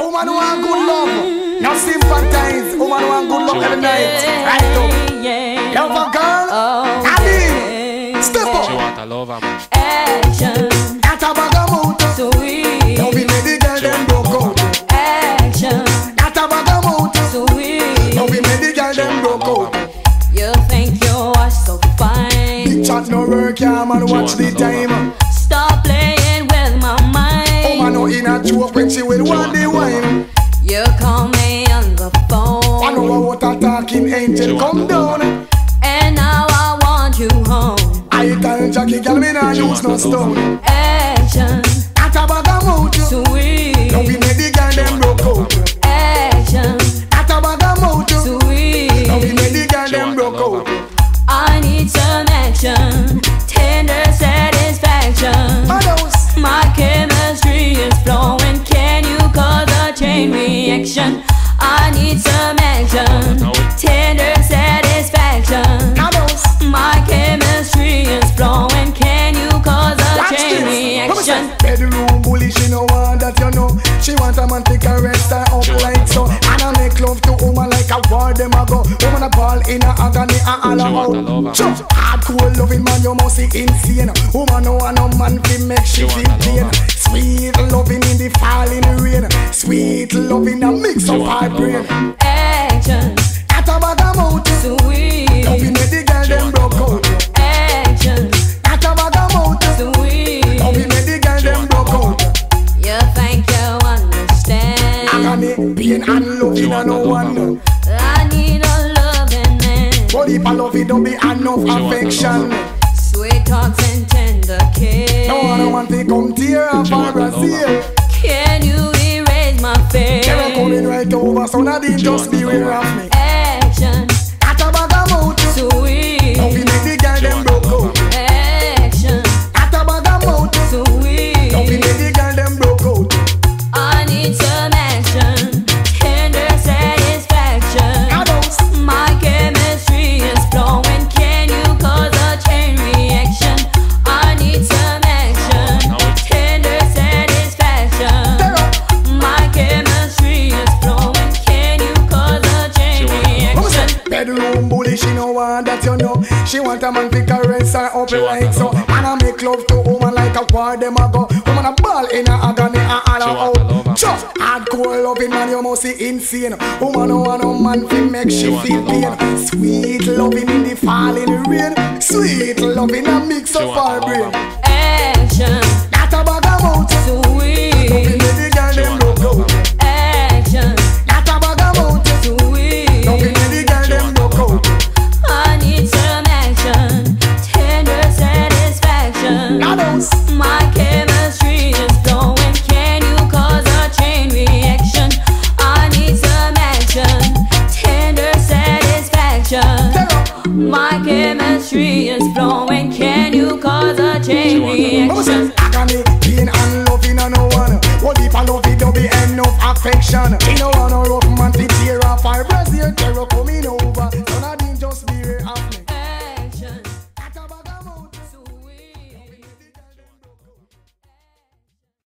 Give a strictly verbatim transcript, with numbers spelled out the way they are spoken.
woman who want good love, not sympathize. Woman who want good love every night. Right up. Love a girl, Adi, step up. She want a lover, man. Action. That a bag of mood. Sweet. Loving me the girl them broke out. Action. That a bag of mood. Sweet. Loving me the girl them broke out. You think you are so fine. Big chat no work, yeah man, watch the time. Stop playing with my mind. Oh man, no in a joke when she will want the wine. You call me on the phone. I know what a talking angel come down. And now I want you home. I tell Jackie, girl, me nah use no stone. Action. That a bag of mood. Sweet. Loving me the girl them broke out. Action. That a bag of mood. Sweet. Loving me the girl them broke out. I need some action. Tender satisfaction. My chemistry is flowing. Can you cause a chain reaction? I need some action. Tender satisfaction. My chemistry is flowing. Can you cause a chain reaction? Bedroom bully, she no want that you know. She want a man to caress her up like so. And I make love to woman like a war them a go. Woman a ball in a agony and all about. Sure, hardcore loving man you must be insane. Woman no want no man fi make she feel pain. Sweet loving in the falling rain. Sweet loving a mix of her brain. Action. That a bag of mouth. Sweet. Loving me the girl them broke out. Action. That a bag of mouth. Sweet. Loving me the girl them broke out. You think you understand? Agony, pain and loving a no one. I need a loving man. But if I love it don't be enough affection. Sweet talks and tender kiss. No one want to come tear up for Brazil. Can you erase my face? They're coming right over, so now they just beware of me. Action. At a bag of mouth. Sweet. Don't be make the girl them broke out. Action. At a bag of mouth. Sweet. Don't be make the girl them broke out. I need some action. Tender satisfaction. My chemistry is flowing. Can you cause a chain reaction? I need some action. Tender satisfaction. My chemistry is flowing. Can you cause a chain reaction? Bedroom bully, she no want that you know. She want a man to caress her up like so. And I make love to woman like a war them a go. Woman a ball in a agony and all out. Sure, hardcore loving man you must be insane. Woman no want no man to make she feel pain. Sweet loving in the falling rain. Sweet loving a mix of her brain. Action. That a bag of mouth. Sweet. Loving me the girl them broke out. Action. That a bag of mouth. Sweet. Loving me the girl them broke out. I need some action. Tender satisfaction. My chemistry is flowing. Can you cause a chain reaction? I need some action. Tender satisfaction. My chemistry is flowing. Can you cause a chain reaction? Agony, pain and loving and no one. What if I love it don't be enough affection? You know I no rough man to tear off our Brazil. Terror coming over.